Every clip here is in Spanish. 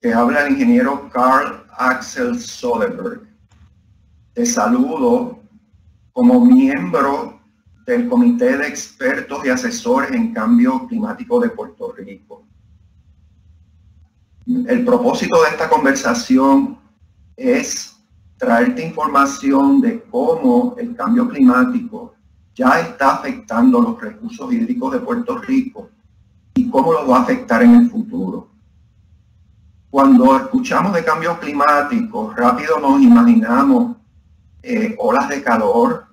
Te habla el ingeniero Carl Axel Soderberg. Te saludo como miembro del Comité de Expertos y Asesores en Cambio Climático de Puerto Rico. El propósito de esta conversación es traerte información de cómo el cambio climático ya está afectando los recursos hídricos de Puerto Rico y cómo los va a afectar en el futuro. Cuando escuchamos de cambio climático, rápido nos imaginamos olas de calor,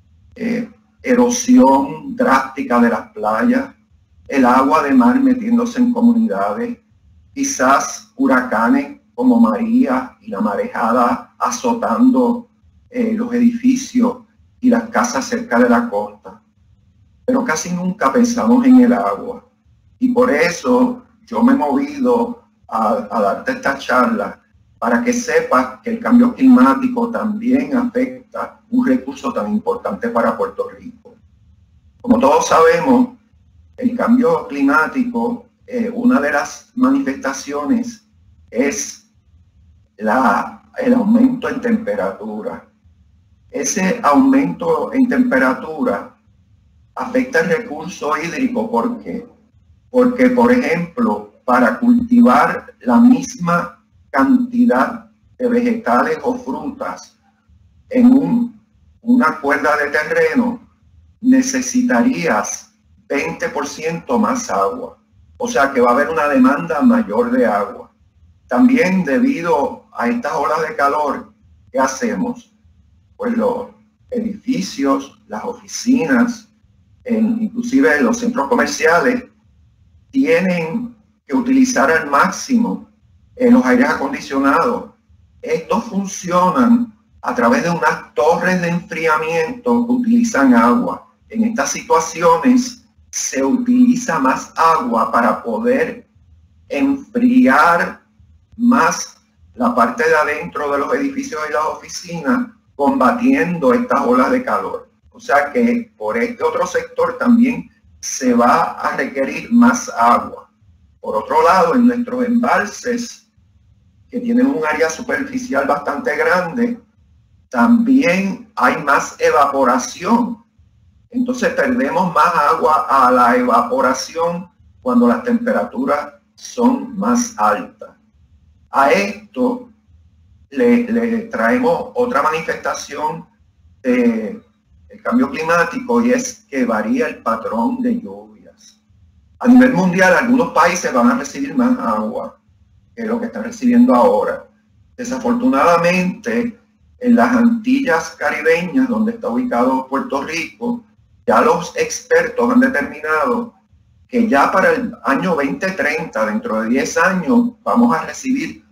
erosión drástica de las playas, el agua de mar metiéndose en comunidades, quizás huracanes como María y la marejada azotando los edificios y las casas cerca de la costa. Pero casi nunca pensamos en el agua. Y por eso yo me he movido a darte esta charla para que sepas que el cambio climático también afecta un recurso tan importante para Puerto Rico. Como todos sabemos, el cambio climático, una de las manifestaciones es el aumento en temperatura. Ese aumento en temperatura afecta el recurso hídrico. ¿Por qué? Porque, por ejemplo, para cultivar la misma cantidad de vegetales o frutas en una cuerda de terreno, necesitarías 20% más agua. O sea que va a haber una demanda mayor de agua. También debido a estas olas de calor, ¿qué hacemos? Pues los edificios, las oficinas, inclusive los centros comerciales, tienen que utilizar al máximo los aires acondicionados. Estos funcionan a través de unas torres de enfriamiento que utilizan agua. En estas situaciones se utiliza más agua para poder enfriar más la parte de adentro de los edificios y las oficinas, combatiendo estas olas de calor. O sea que por este otro sector también se va a requerir más agua. Por otro lado, en nuestros embalses, que tienen un área superficial bastante grande, también hay más evaporación. Entonces perdemos más agua a la evaporación cuando las temperaturas son más altas. A esto le traemos otra manifestación del cambio climático, y es que varía el patrón de lluvias. A nivel mundial, algunos países van a recibir más agua que lo que están recibiendo ahora. Desafortunadamente, en las Antillas caribeñas, donde está ubicado Puerto Rico, ya los expertos han determinado que ya para el año 2030, dentro de 10 años, vamos a recibir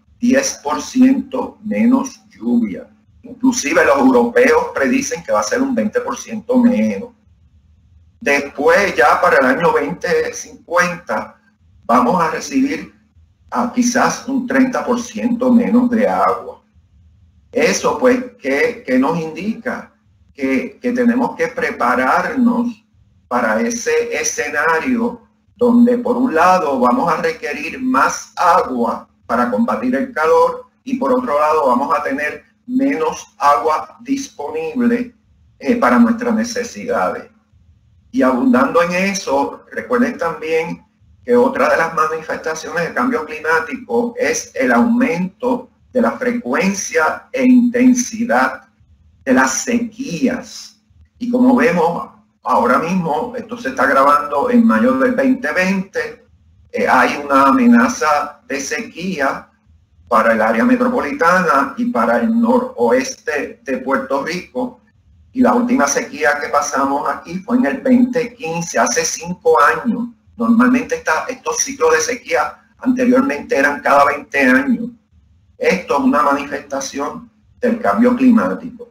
10% menos lluvia. Inclusive los europeos predicen que va a ser un 20% menos. Después, ya para el año 2050, vamos a recibir quizás un 30% menos de agua. Eso, pues, ¿qué nos indica? Que tenemos que prepararnos para ese escenario donde, por un lado, vamos a requerir más agua para combatir el calor, y por otro lado vamos a tener menos agua disponible para nuestras necesidades. Y abundando en eso, recuerden también que otra de las manifestaciones del cambio climático es el aumento de la frecuencia e intensidad de las sequías. Y como vemos ahora mismo, esto se está grabando en mayo del 2020, hay una amenaza de sequía para el área metropolitana y para el noroeste de Puerto Rico. Y la última sequía que pasamos aquí fue en el 2015, hace 5 años. Normalmente estos ciclos de sequía anteriormente eran cada 20 años. Esto es una manifestación del cambio climático.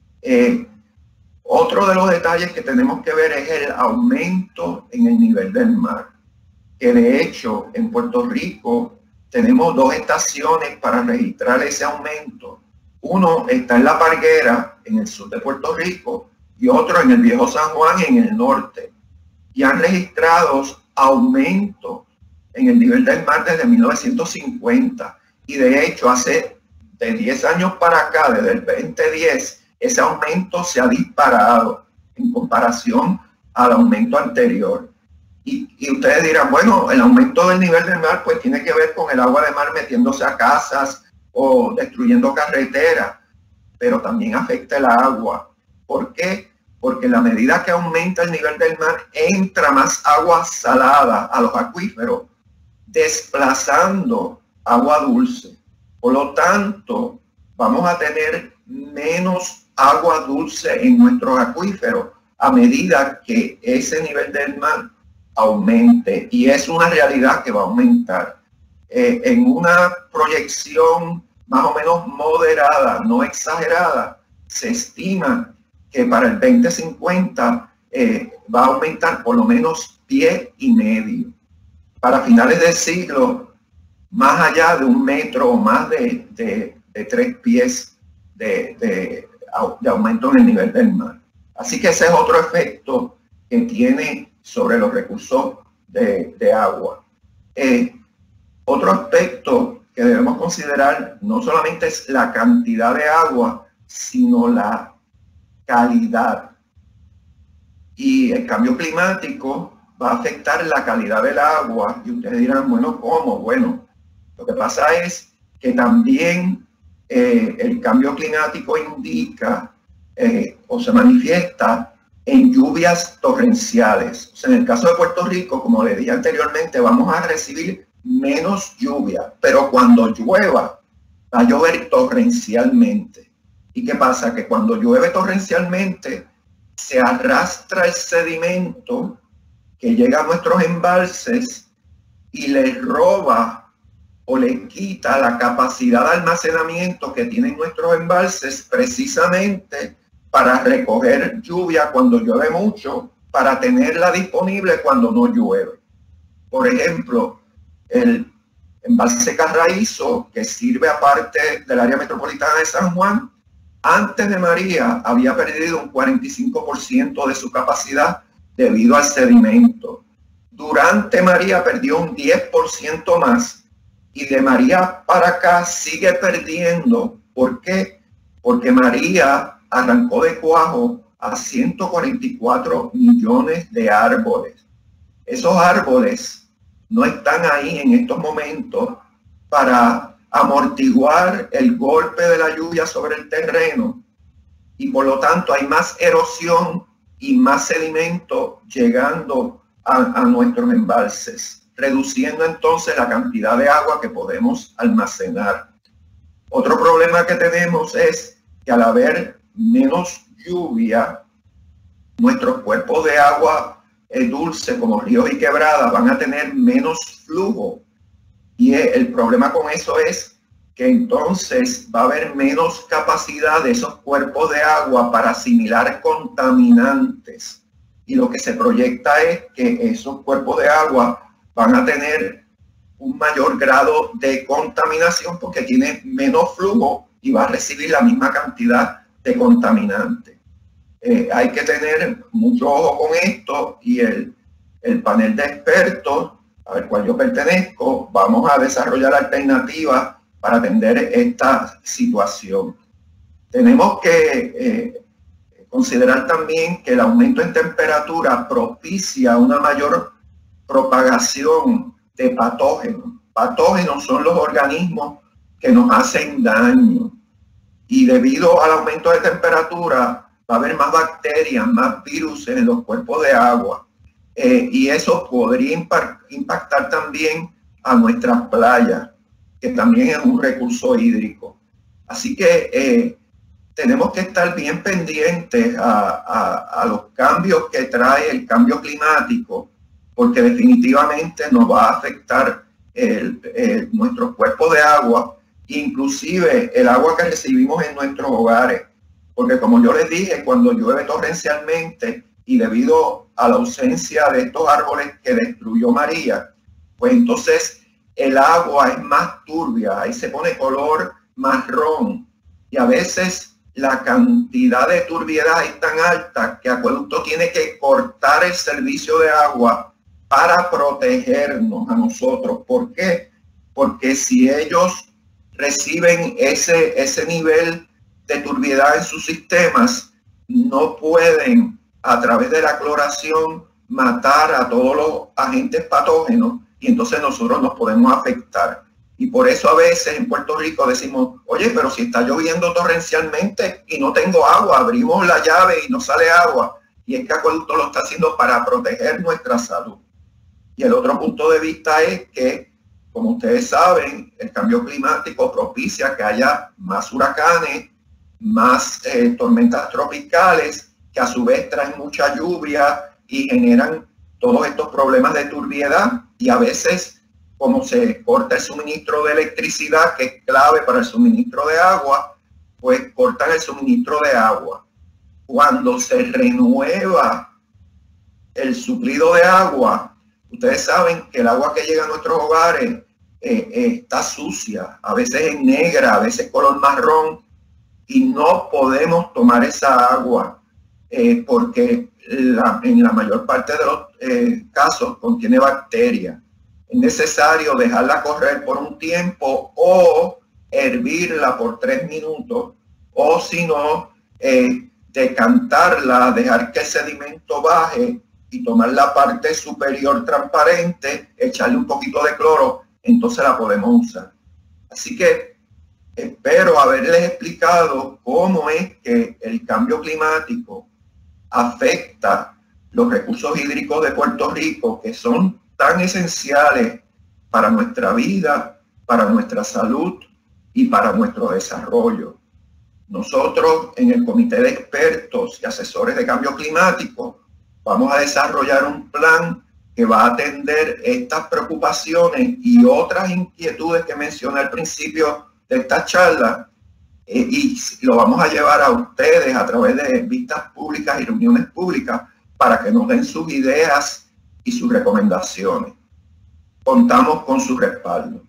Otro de los detalles que tenemos que ver es el aumento en el nivel del mar, que de hecho en Puerto Rico tenemos 2 estaciones para registrar ese aumento. Uno está en La Parguera, en el sur de Puerto Rico, y otro en el Viejo San Juan, en el norte. Y han registrado aumentos en el nivel del mar desde 1950. Y de hecho, de 10 años para acá, desde el 2010, ese aumento se ha disparado en comparación al aumento anterior. Y ustedes dirán, bueno, el aumento del nivel del mar pues tiene que ver con el agua de mar metiéndose a casas o destruyendo carreteras, pero también afecta el agua. ¿Por qué? Porque a la medida que aumenta el nivel del mar, entra más agua salada a los acuíferos, desplazando agua dulce. Por lo tanto, vamos a tener menos agua dulce en nuestros acuíferos a medida que ese nivel del mar aumente, y es una realidad que va a aumentar. En una proyección más o menos moderada, no exagerada, se estima que para el 2050 va a aumentar por lo menos 1,5 pies. Para finales del siglo, más allá de 1 metro o más de 3 pies de aumento en el nivel del mar. Así que ese es otro efecto que tiene sobre los recursos de agua. Otro aspecto que debemos considerar no solamente es la cantidad de agua, sino la calidad. Y el cambio climático va a afectar la calidad del agua. Y ustedes dirán, bueno, ¿cómo? Bueno, lo que pasa es que también el cambio climático indica o se manifiesta en lluvias torrenciales. O sea, en el caso de Puerto Rico, como le dije anteriormente, vamos a recibir menos lluvia, pero cuando llueva, va a llover torrencialmente. ¿Y qué pasa? Que cuando llueve torrencialmente, se arrastra el sedimento que llega a nuestros embalses y les roba o le quita la capacidad de almacenamiento que tienen nuestros embalses precisamente para recoger lluvia cuando llueve mucho, para tenerla disponible cuando no llueve. Por ejemplo, el embalse Carraízo, que sirve aparte del área metropolitana de San Juan, antes de María había perdido un 45% de su capacidad debido al sedimento. Durante María perdió un 10% más, y de María para acá sigue perdiendo. ¿Por qué? Porque María arrancó de cuajo a 144 millones de árboles. Esos árboles no están ahí en estos momentos para amortiguar el golpe de la lluvia sobre el terreno, y por lo tanto hay más erosión y más sedimento llegando a nuestros embalses, reduciendo entonces la cantidad de agua que podemos almacenar. Otro problema que tenemos es que al haber menos lluvia, nuestros cuerpos de agua dulce como ríos y quebradas van a tener menos flujo. Y el problema con eso es que entonces va a haber menos capacidad de esos cuerpos de agua para asimilar contaminantes. Y lo que se proyecta es que esos cuerpos de agua van a tener un mayor grado de contaminación porque tiene menos flujo y va a recibir la misma cantidad de contaminantes. Hay que tener mucho ojo con esto, y el panel de expertos al cual yo pertenezco, vamos a desarrollar alternativas para atender esta situación. Tenemos que considerar también que el aumento en temperatura propicia una mayor propagación de patógenos. Patógenos son los organismos que nos hacen daño, y debido al aumento de temperatura va a haber más bacterias, más virus en los cuerpos de agua, y eso podría impactar también a nuestras playas, que también es un recurso hídrico. Así que tenemos que estar bien pendientes a los cambios que trae el cambio climático, porque definitivamente nos va a afectar nuestros cuerpos de agua, inclusive el agua que recibimos en nuestros hogares. Porque como yo les dije, cuando llueve torrencialmente y debido a la ausencia de estos árboles que destruyó María, pues entonces el agua es más turbia, ahí se pone color marrón, y a veces la cantidad de turbiedad es tan alta que Acueducto tiene que cortar el servicio de agua para protegernos a nosotros. ¿Por qué? Porque si ellos reciben ese nivel de turbiedad en sus sistemas, no pueden a través de la cloración matar a todos los agentes patógenos y entonces nosotros nos podemos afectar. Y por eso a veces en Puerto Rico decimos, oye, pero si está lloviendo torrencialmente y no tengo agua, abrimos la llave y no sale agua. Y es que Acueducto lo está haciendo para proteger nuestra salud. Y el otro punto de vista es que, como ustedes saben, el cambio climático propicia que haya más huracanes, más tormentas tropicales, que a su vez traen mucha lluvia y generan todos estos problemas de turbiedad. Y a veces, como se corta el suministro de electricidad, que es clave para el suministro de agua, pues cortan el suministro de agua. Cuando se renueva el suplido de agua, ustedes saben que el agua que llega a nuestros hogares está sucia, a veces es negra, a veces color marrón, y no podemos tomar esa agua porque en la mayor parte de los casos contiene bacterias. Es necesario dejarla correr por un tiempo o hervirla por 3 minutos, o si no, decantarla, dejar que el sedimento baje y tomar la parte superior transparente, echarle un poquito de cloro, entonces la podemos usar. Así que espero haberles explicado cómo es que el cambio climático afecta los recursos hídricos de Puerto Rico, que son tan esenciales para nuestra vida, para nuestra salud y para nuestro desarrollo. Nosotros en el Comité de Expertos y Asesores de Cambio Climático vamos a desarrollar un plan que va a atender estas preocupaciones y otras inquietudes que mencioné al principio de esta charla, y lo vamos a llevar a ustedes a través de vistas públicas y reuniones públicas para que nos den sus ideas y sus recomendaciones. Contamos con su respaldo.